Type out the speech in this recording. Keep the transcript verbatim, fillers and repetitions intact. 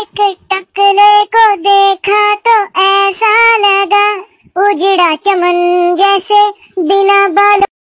एक टकले को देखा तो ऐसा लगा उजड़ा चमन जैसे बिना बालों